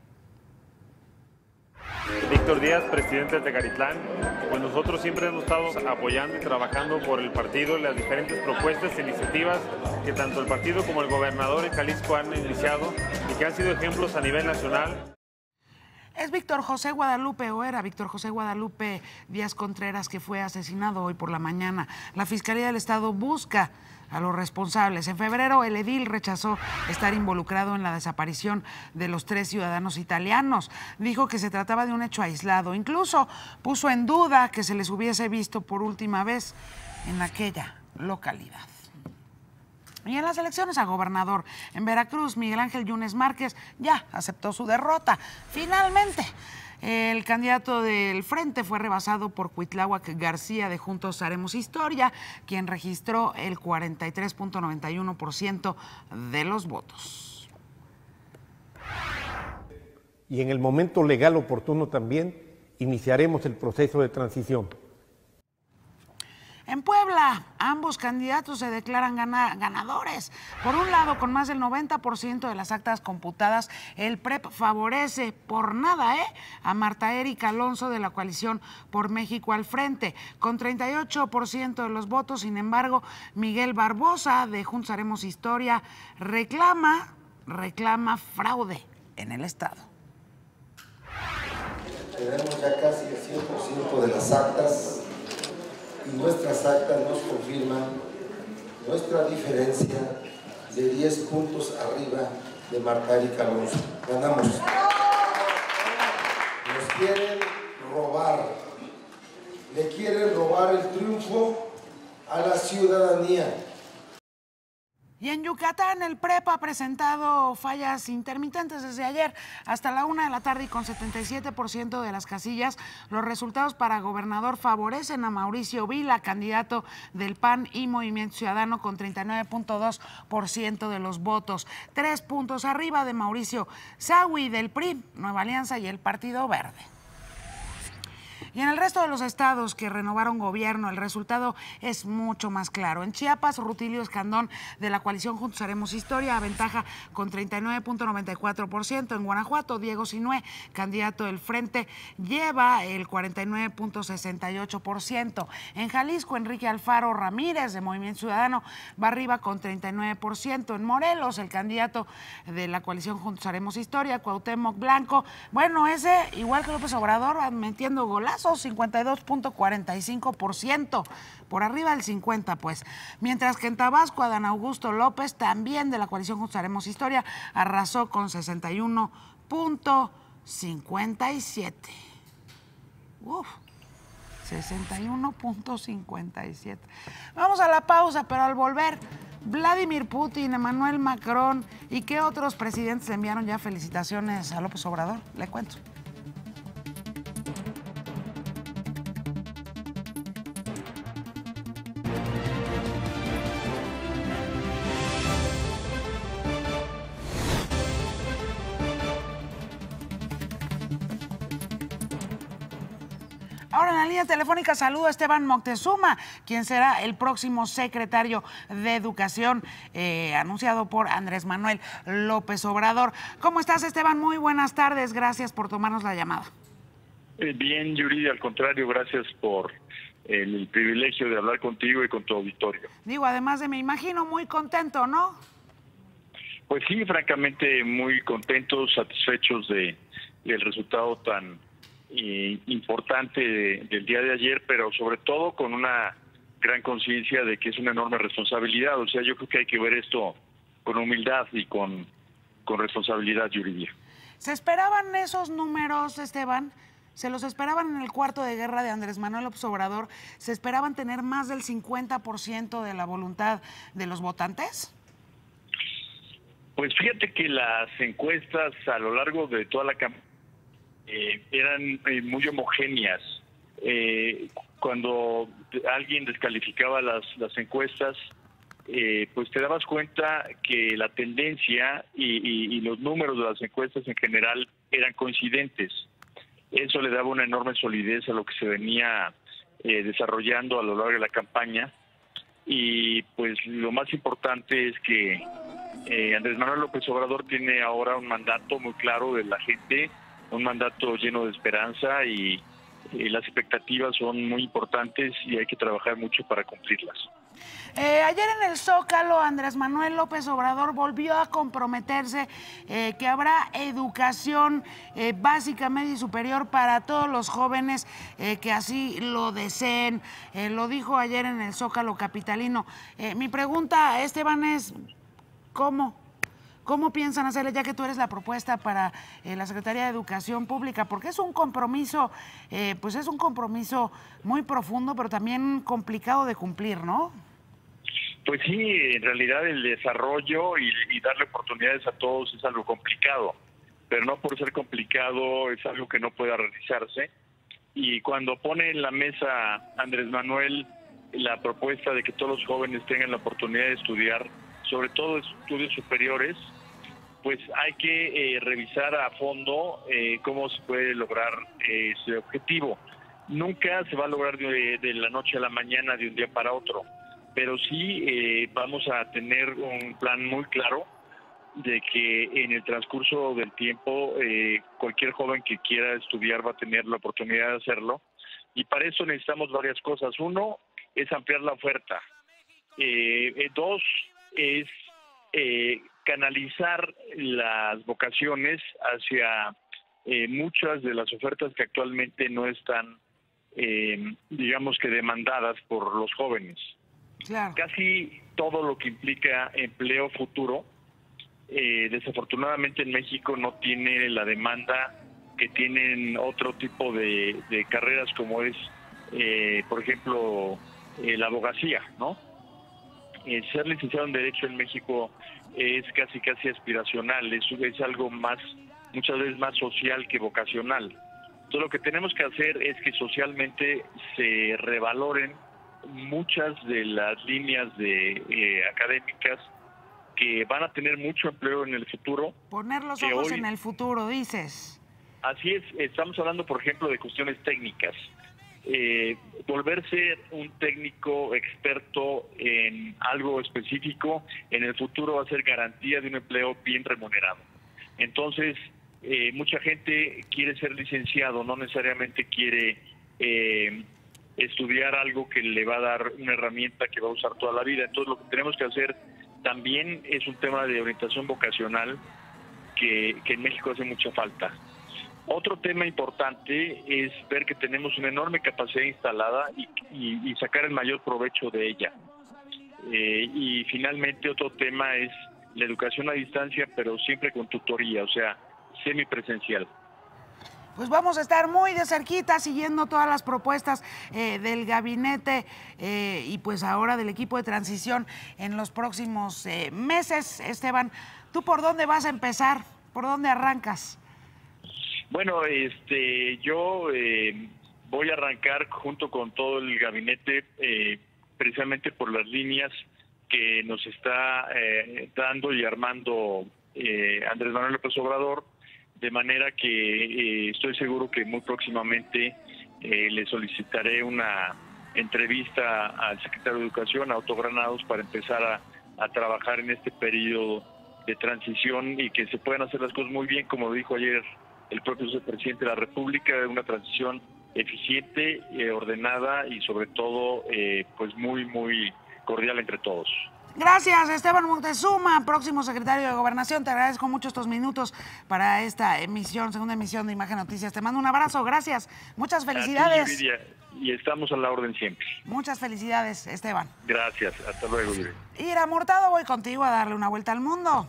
S22: Víctor Díaz, presidente de Tecatitlán, pues nosotros siempre hemos estado apoyando y trabajando por el partido, las diferentes propuestas e iniciativas que tanto el partido como el gobernador en Jalisco han iniciado y que han sido ejemplos a nivel nacional.
S1: Es Víctor José Guadalupe, o era Víctor José Guadalupe Díaz Contreras, que fue asesinado hoy por la mañana. La Fiscalía del Estado busca a los responsables. En febrero, el edil rechazó estar involucrado en la desaparición de los tres ciudadanos italianos. Dijo que se trataba de un hecho aislado. Incluso puso en duda que se les hubiese visto por última vez en aquella localidad. Y en las elecciones a gobernador en Veracruz, Miguel Ángel Yunes Márquez ya aceptó su derrota. Finalmente, el candidato del Frente fue rebasado por Cuitláhuac García de Juntos Haremos Historia, quien registró el cuarenta y tres punto noventa y uno por ciento de los votos.
S23: Y en el momento legal oportuno también iniciaremos el proceso de transición.
S1: En Puebla, ambos candidatos se declaran gana ganadores. Por un lado, con más del noventa por ciento de las actas computadas, el P R E P favorece por nada ¿eh? a Marta Erika Alonso de la coalición Por México al Frente. Con treinta y ocho por ciento de los votos, sin embargo, Miguel Barbosa de Juntos Haremos Historia reclama, reclama fraude en el Estado.
S24: Tenemos ya casi el cien por ciento de las actas y nuestras actas nos confirman nuestra diferencia de diez puntos arriba de Marta Erika Alonso. Ganamos. Nos quieren robar. Le quieren robar el triunfo a la ciudadanía.
S1: Y en Yucatán, el PREPA ha presentado fallas intermitentes desde ayer hasta la una de la tarde y con setenta y siete por ciento de las casillas. Los resultados para gobernador favorecen a Mauricio Vila, candidato del P A N y Movimiento Ciudadano, con treinta y nueve punto dos por ciento de los votos. Tres puntos arriba de Mauricio Sahui del P R I, Nueva Alianza y el Partido Verde. Y en el resto de los estados que renovaron gobierno, el resultado es mucho más claro. En Chiapas, Rutilio Escandón, de la coalición Juntos Haremos Historia, aventaja con treinta y nueve punto noventa y cuatro por ciento. En Guanajuato, Diego Sinué, candidato del Frente, lleva el cuarenta y nueve punto sesenta y ocho por ciento. En Jalisco, Enrique Alfaro Ramírez, de Movimiento Ciudadano, va arriba con treinta y nueve por ciento. En Morelos, el candidato de la coalición Juntos Haremos Historia, Cuauhtémoc Blanco, bueno, ese, igual que López Obrador, va metiendo golazos, cincuenta y dos punto cuarenta y cinco por ciento, por arriba del cincuenta, pues. Mientras que en Tabasco, Adán Augusto López, también de la coalición Juntos Haremos Historia, arrasó con sesenta y uno punto cincuenta y siete. Uf, sesenta y uno punto cincuenta y siete. Vamos a la pausa, pero al volver, Vladimir Putin, Emmanuel Macron y qué otros presidentes le enviaron ya felicitaciones a López Obrador, le cuento. Ahora en la línea telefónica saludo a Esteban Moctezuma, quien será el próximo secretario de Educación, eh, anunciado por Andrés Manuel López Obrador. ¿Cómo estás, Esteban? Muy buenas tardes, gracias por tomarnos la llamada.
S3: Eh, bien, Yuri, al contrario, gracias por el, el privilegio de hablar contigo y con tu auditorio.
S1: Digo, además de me imagino muy contento, ¿no?
S3: Pues sí, francamente muy contentos, satisfechos de del resultado tan Eh, importante de, del día de ayer, pero sobre todo con una gran conciencia de que es una enorme responsabilidad. O sea, yo creo que hay que ver esto con humildad y con, con responsabilidad, Yuridia.
S1: ¿Se esperaban esos números, Esteban? ¿Se los esperaban en el cuarto de guerra de Andrés Manuel López Obrador? ¿Se esperaban tener más del cincuenta por ciento de la voluntad de los votantes?
S3: Pues fíjate que las encuestas a lo largo de toda la campaña Eh, eran eh, muy homogéneas. Eh, cuando alguien descalificaba las, las encuestas, eh, pues te dabas cuenta que la tendencia y, y, y los números de las encuestas en general eran coincidentes. Eso le daba una enorme solidez a lo que se venía eh, desarrollando a lo largo de la campaña. Y pues lo más importante es que eh, Andrés Manuel López Obrador tiene ahora un mandato muy claro de la gente, un mandato lleno de esperanza y, y las expectativas son muy importantes y hay que trabajar mucho para cumplirlas.
S1: Eh, ayer en el Zócalo, Andrés Manuel López Obrador volvió a comprometerse eh, que habrá educación eh, básica, media y superior para todos los jóvenes eh, que así lo deseen. Eh, lo dijo ayer en el Zócalo capitalino. Eh, mi pregunta, Esteban, es ¿cómo? ¿Cómo piensan hacerle, ya que tú eres la propuesta para eh, la Secretaría de Educación Pública? Porque es un compromiso, eh, pues es un compromiso muy profundo, pero también complicado de cumplir, ¿no?
S3: Pues sí, en realidad el desarrollo y, y darle oportunidades a todos es algo complicado, pero no por ser complicado es algo que no pueda realizarse. Y cuando pone en la mesa Andrés Manuel la propuesta de que todos los jóvenes tengan la oportunidad de estudiar, sobre todo estudios superiores, pues hay que eh, revisar a fondo eh, cómo se puede lograr eh, ese objetivo. Nunca se va a lograr de, de la noche a la mañana, de un día para otro, pero sí eh, vamos a tener un plan muy claro de que en el transcurso del tiempo eh, cualquier joven que quiera estudiar va a tener la oportunidad de hacerlo, y para eso necesitamos varias cosas. Uno es ampliar la oferta. Eh, eh, dos es eh, canalizar las vocaciones hacia eh, muchas de las ofertas que actualmente no están, eh, digamos que demandadas por los jóvenes.
S1: Claro.
S3: Casi todo lo que implica empleo futuro, eh, desafortunadamente en México no tiene la demanda que tienen otro tipo de, de carreras como es, eh, por ejemplo, eh, la abogacía, ¿no? eh, ser licenciado en Derecho en México es casi casi aspiracional, es, es algo más, muchas veces más social que vocacional. Entonces lo que tenemos que hacer es que socialmente se revaloren muchas de las líneas de eh, académicas que van a tener mucho empleo en el futuro.
S1: Poner los ojos hoy, en el futuro, dices.
S3: Así es, estamos hablando, por ejemplo, de cuestiones técnicas. Eh, volverse un técnico experto en algo específico en el futuro va a ser garantía de un empleo bien remunerado. Entonces, eh, mucha gente quiere ser licenciado, no necesariamente quiere eh, estudiar algo que le va a dar una herramienta que va a usar toda la vida. Entonces, lo que tenemos que hacer también es un tema de orientación vocacional que, que en México hace mucha falta. Otro tema importante es ver que tenemos una enorme capacidad instalada y, y, y sacar el mayor provecho de ella. Eh, y finalmente otro tema es la educación a distancia, pero siempre con tutoría, o sea, semipresencial.
S1: Pues vamos a estar muy de cerquita siguiendo todas las propuestas eh, del gabinete eh, y pues ahora del equipo de transición en los próximos eh, meses. Esteban, ¿tú por dónde vas a empezar? ¿Por dónde arrancas?
S3: Bueno, este, yo eh, voy a arrancar junto con todo el gabinete eh, precisamente por las líneas que nos está eh, dando y armando eh, Andrés Manuel López Obrador, de manera que eh, estoy seguro que muy próximamente eh, le solicitaré una entrevista al secretario de Educación, a Otto Granados, para empezar a, a trabajar en este periodo de transición y que se puedan hacer las cosas muy bien, como dijo ayer el propio presidente de la República, una transición eficiente, eh, ordenada y sobre todo eh, pues muy, muy cordial entre todos.
S1: Gracias, Esteban Moctezuma, próximo secretario de Gobernación. Te agradezco mucho estos minutos para esta emisión, segunda emisión de Imagen Noticias. Te mando un abrazo, gracias. Muchas felicidades.
S3: A ti, Yuridia, y estamos a la orden siempre.
S1: Muchas felicidades, Esteban.
S3: Gracias, hasta luego, Yuridia.
S1: Ira Murtado, voy contigo a darle una vuelta al mundo.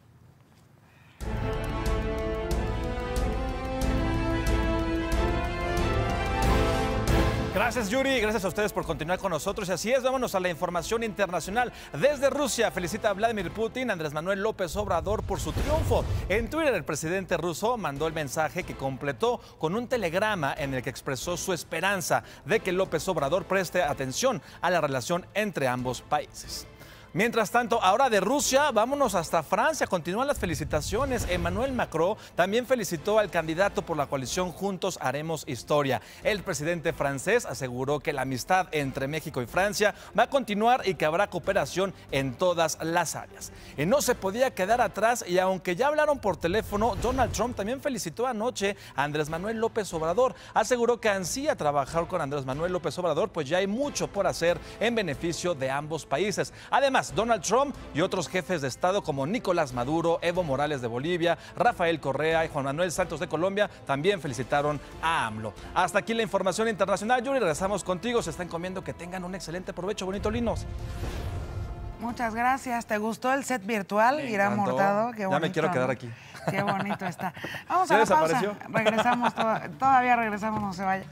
S4: Gracias, Yuri. Gracias a ustedes por continuar con nosotros. Y así es, vámonos a la información internacional. Desde Rusia, felicita a Vladimir Putin a Andrés Manuel López Obrador por su triunfo. En Twitter, el presidente ruso mandó el mensaje que completó con un telegrama en el que expresó su esperanza de que López Obrador preste atención a la relación entre ambos países. Mientras tanto, ahora de Rusia, vámonos hasta Francia. Continúan las felicitaciones. Emmanuel Macron también felicitó al candidato por la coalición Juntos Haremos Historia. El presidente francés aseguró que la amistad entre México y Francia va a continuar y que habrá cooperación en todas las áreas. Y no se podía quedar atrás, y aunque ya hablaron por teléfono, Donald Trump también felicitó anoche a Andrés Manuel López Obrador. Aseguró que ansía trabajar con Andrés Manuel López Obrador, pues ya hay mucho por hacer en beneficio de ambos países. Además, Donald Trump y otros jefes de Estado como Nicolás Maduro, Evo Morales de Bolivia, Rafael Correa y Juan Manuel Santos de Colombia también felicitaron a AMLO. Hasta aquí la información internacional. Yuri, regresamos contigo. Se están comiendo, que tengan un excelente provecho. Bonito linos.
S1: Muchas gracias. ¿Te gustó el set virtual? Ira Murtado. Qué bonito,
S4: ya me quiero quedar
S1: ¿no?
S4: aquí.
S1: Qué bonito está. Vamos a la pausa. Regresamos, to todavía regresamos, no se vaya.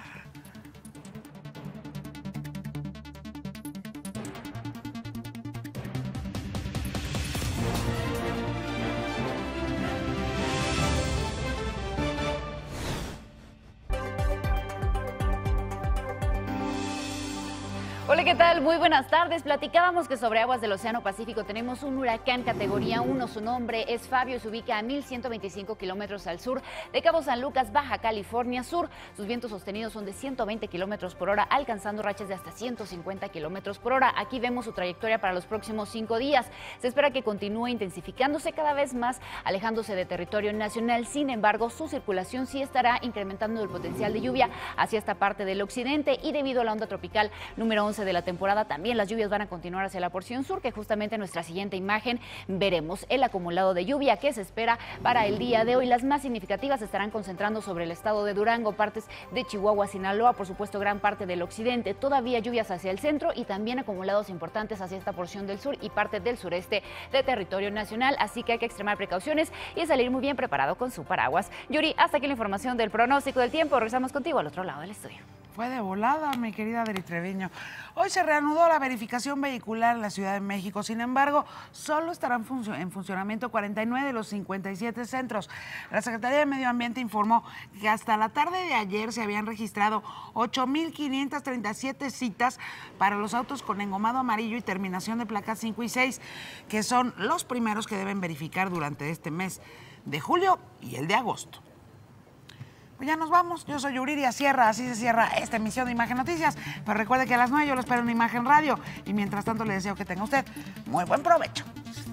S5: Hola, ¿qué tal? Muy buenas tardes. Platicábamos que sobre aguas del Océano Pacífico tenemos un huracán categoría uno. Su nombre es Fabio y se ubica a mil ciento veinticinco kilómetros al sur de Cabo San Lucas, Baja California Sur. Sus vientos sostenidos son de ciento veinte kilómetros por hora, alcanzando rachas de hasta ciento cincuenta kilómetros por hora. Aquí vemos su trayectoria para los próximos cinco días. Se espera que continúe intensificándose cada vez más, alejándose de territorio nacional. Sin embargo, su circulación sí estará incrementando el potencial de lluvia hacia esta parte del occidente, y debido a la onda tropical número once de la temporada, también las lluvias van a continuar hacia la porción sur, que justamente en nuestra siguiente imagen veremos el acumulado de lluvia que se espera para el día de hoy. Las más significativas se estarán concentrando sobre el estado de Durango, partes de Chihuahua, Sinaloa, por supuesto gran parte del occidente, todavía lluvias hacia el centro y también acumulados importantes hacia esta porción del sur y parte del sureste de territorio nacional, así que hay que extremar precauciones y salir muy bien preparado con su paraguas. Yuri, hasta aquí la información del pronóstico del tiempo. Regresamos contigo al otro lado del estudio.
S1: Fue de volada, mi querida Adri Treviño. Hoy se reanudó la verificación vehicular en la Ciudad de México. Sin embargo, solo estarán func- en funcionamiento cuarenta y nueve de los cincuenta y siete centros. La Secretaría de Medio Ambiente informó que hasta la tarde de ayer se habían registrado ocho mil quinientas treinta y siete citas para los autos con engomado amarillo y terminación de placas cinco y seis, que son los primeros que deben verificar durante este mes de julio y el de agosto. Pues ya nos vamos. Yo soy Yuridia Sierra. Así se cierra esta emisión de Imagen Noticias. Pero recuerde que a las nueve yo lo espero en Imagen Radio. Y mientras tanto le deseo que tenga usted muy buen provecho.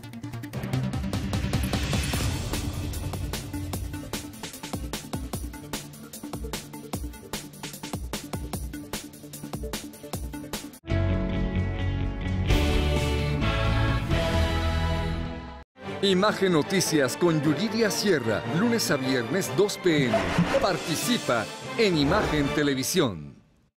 S6: Imagen Noticias con Yuridia Sierra, lunes a viernes dos p m Participa en Imagen Televisión.